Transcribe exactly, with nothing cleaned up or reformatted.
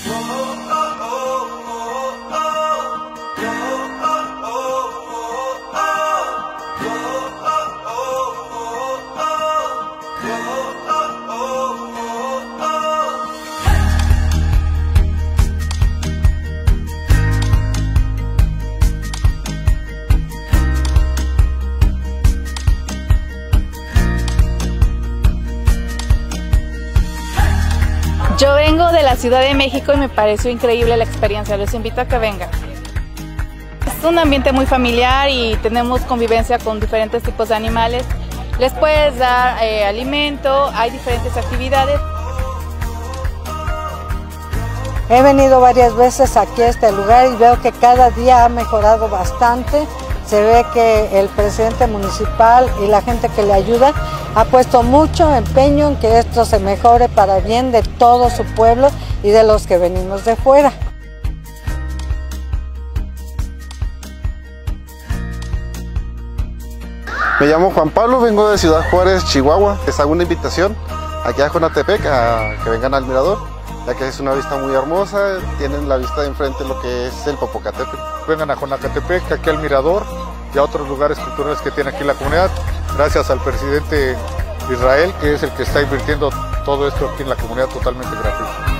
Yo vengo de la Ciudad de México y me pareció increíble la experiencia, los invito a que vengan. Es un ambiente muy familiar y tenemos convivencia con diferentes tipos de animales. Les puedes dar eh, alimento, hay diferentes actividades. He venido varias veces aquí a este lugar y veo que cada día ha mejorado bastante. Se ve que el presidente municipal y la gente que le ayuda ha puesto mucho empeño en que esto se mejore para bien de todo su pueblo y de los que venimos de fuera. Me llamo Juan Pablo, vengo de Ciudad Juárez, Chihuahua. Les hago una invitación aquí a Jonatepec a que vengan al mirador, ya que es una vista muy hermosa, tienen la vista de enfrente lo que es el Popocatépetl. Vengan a Jonatepec, aquí al mirador y a otros lugares culturales que tiene aquí la comunidad, gracias al presidente Israel, que es el que está invirtiendo todo esto aquí en la comunidad totalmente gratuito.